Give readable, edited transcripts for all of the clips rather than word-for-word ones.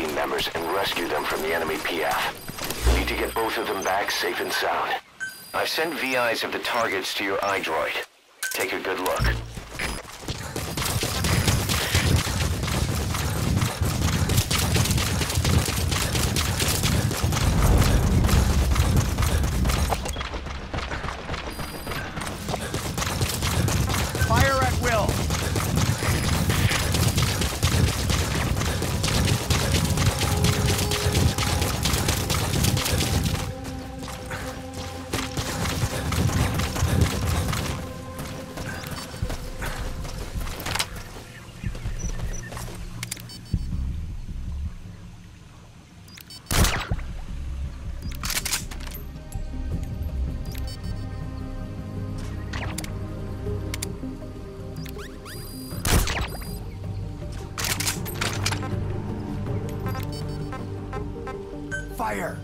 team members and rescue them from the enemy PF. We need to get both of them back safe and sound. I've sent VIs of the targets to your iDroid. Take a good look. Fire at will. Fire!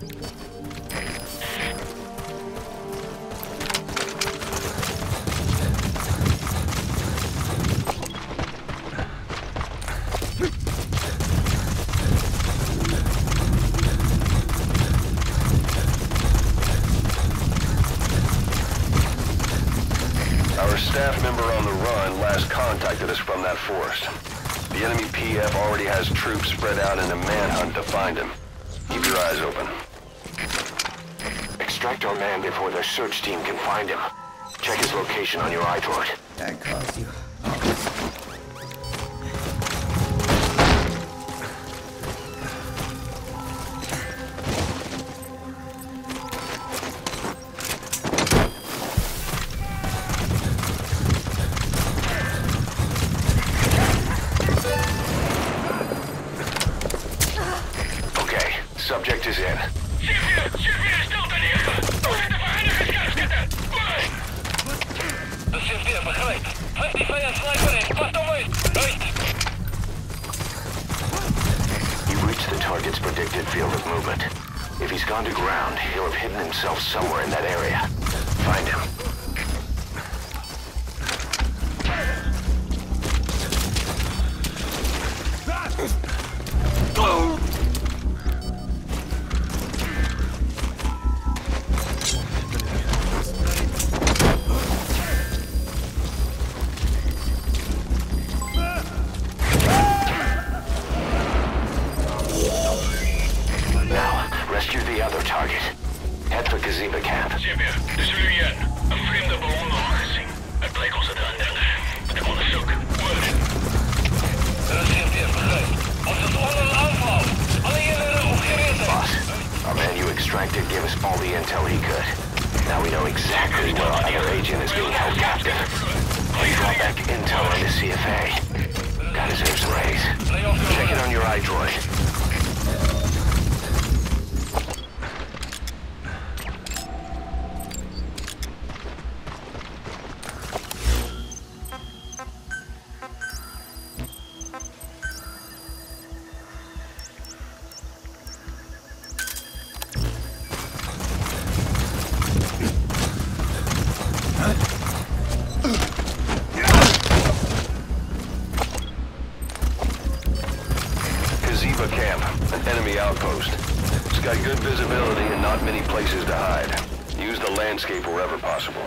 Our staff member on the run last contacted us from that forest. The enemy PF already has troops spread out in a manhunt to find him. Keep your eyes open. Extract our man before their search team can find him. Check his location on your iDroid. That caused you. Subject is in. You've reached the target's predicted field of movement. If he's gone to ground, he'll have hidden himself somewhere in that area. Find him. Rescue the other target. Head for Gazeba camp. Xavier, dit is Julien. Een vreemde ballon gezien. Het bleek ons het aandelen. Het kon een zoek. Word. Xavier, begrijp. Als het onder aanval. Alle jullie opgereed zijn. Boss, our man you extracted gave us all the intel he could. Now we know exactly where our other agent is being held captive. He brought back intel on the CFA. Guy deserves a raise. Check it on your iDroid. Gazeba camp, an enemy outpost. It's got good visibility and not many places to hide. Use the landscape wherever possible.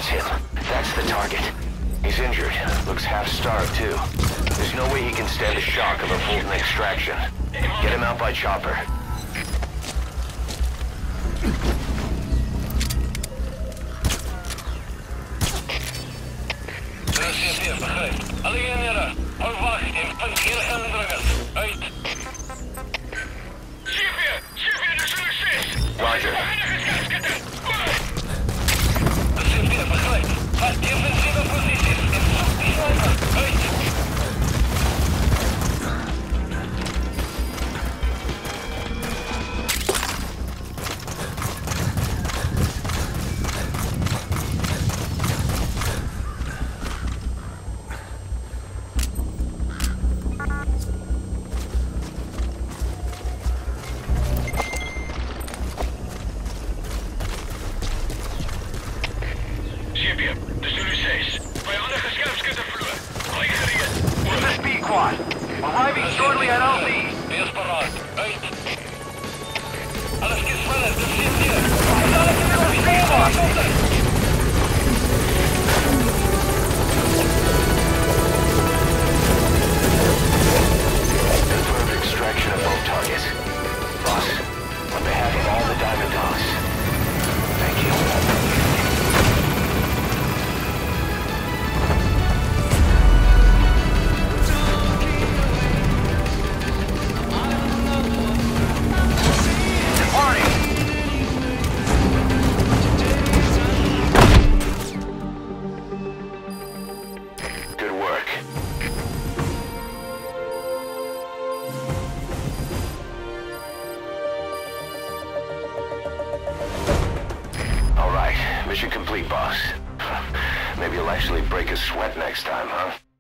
That's him. That's the target. He's injured. Looks half-starved, too. There's no way he can stand the shock of a Fulton extraction. Get him out by chopper. Roger. Arriving shortly at LZ. Confirmed extraction of both targets. Boss, on behalf of all the Diamond Dogs, thank you. Good work. All right, mission complete, boss. Maybe you'll actually break a sweat next time, huh?